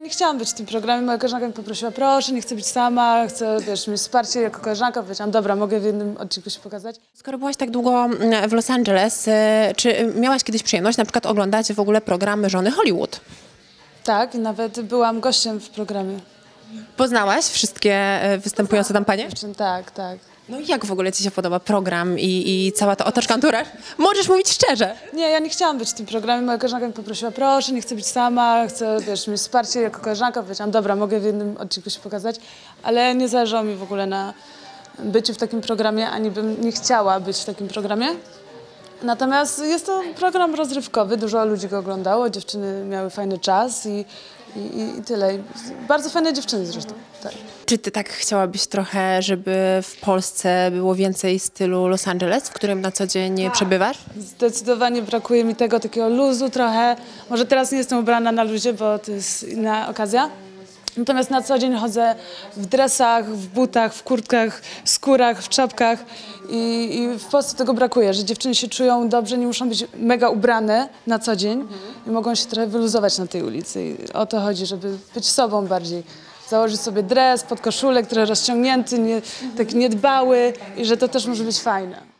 Nie chciałam być w tym programie, moja koleżanka mi poprosiła, proszę, nie chcę być sama, chcę, mieć wsparcie jako koleżanka. Powiedziałam, dobra, mogę w jednym odcinku się pokazać. Skoro byłaś tak długo w Los Angeles, czy miałaś kiedyś przyjemność na przykład oglądać w ogóle programy Żony Hollywood? Tak, i nawet byłam gościem w programie. Poznałaś wszystkie występujące tam panie? Tak, tak. No i jak w ogóle ci się podoba program i cała ta otoczka anturaż? Możesz mówić szczerze. Nie, ja nie chciałam być w tym programie, moja koleżanka mi poprosiła, proszę, nie chcę być sama, chcę, mieć wsparcie jako koleżanka. Powiedziałam, dobra, mogę w jednym odcinku się pokazać, ale nie zależało mi w ogóle na byciu w takim programie, ani bym nie chciała być w takim programie. Natomiast jest to program rozrywkowy, dużo ludzi go oglądało, dziewczyny miały fajny czas i tyle. Bardzo fajne dziewczyny zresztą. Tak. Czy ty tak chciałabyś trochę, żeby w Polsce było więcej stylu Los Angeles, w którym na co dzień przebywasz? Zdecydowanie brakuje mi tego takiego luzu trochę. Może teraz nie jestem ubrana na luzie, bo to jest inna okazja. Natomiast na co dzień chodzę w dresach, w butach, w kurtkach, w skórach, w czapkach i w Polsce tego brakuje, że dziewczyny się czują dobrze, nie muszą być mega ubrane na co dzień i mogą się trochę wyluzować na tej ulicy. I o to chodzi, żeby być sobą bardziej. Założyć sobie dres, podkoszulek, który rozciągnięty, taki niedbały i że to też może być fajne.